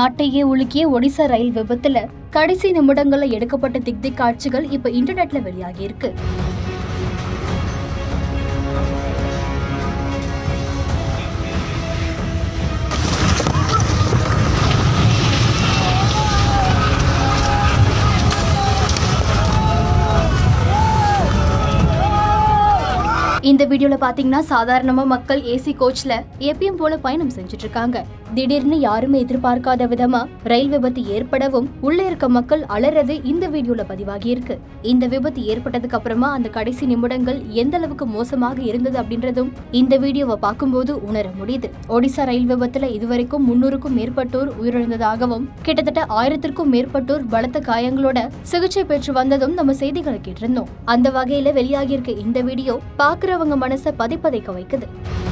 நாட்டையே உலுக்கிய ஒடிசா ரயில் விபத்துல கடைசி நிமிடங்கள்ல எடுக்கப்பட்ட திக்திக் காட்சிகள் இப்ப இன்டர்நெட்ல வெளியாகி இருக்கு. இந்த வீடியோல பாத்தீங்கன்னா சாதாரணமா மக்கள் ஏசி கோச்ல எப்பயும் போல பயணம் செஞ்சுட்டு இருக்காங்க. திடீர்னு யாருமே எதிர்பார்க்காத விதமா ரயில் விபத்து ஏற்படவும் உள்ள இருக்க மக்கள் அலறது இந்த வீடியோல பதிவாகி இருக்கு. இந்த விபத்து ஏற்பட்டதுக்கு அப்புறமா அந்த கடைசி நிமிடங்கள் எந்த அளவுக்கு மோசமாக இருந்தது அப்படின்றதும் இந்த வீடியோவை பார்க்கும்போது உணர முடியுது. ஒடிசா ரயில் விபத்துல இதுவரைக்கும் 300க்கும் மேற்பட்டோர் உயிரிழந்ததாகவும் கிட்டத்தட்ட 1000க்கும் மேற்பட்டோர் பலத்த காயங்களோட சிகிச்சை பெற்று வந்ததும் நம்ம செய்திகளை கேட்டிருந்தோம். அந்த வகையில வெளியாகி இருக்க இந்த வீடியோ பாக்குறவங்க மனசை பதிப்பதைக்க வைக்குது.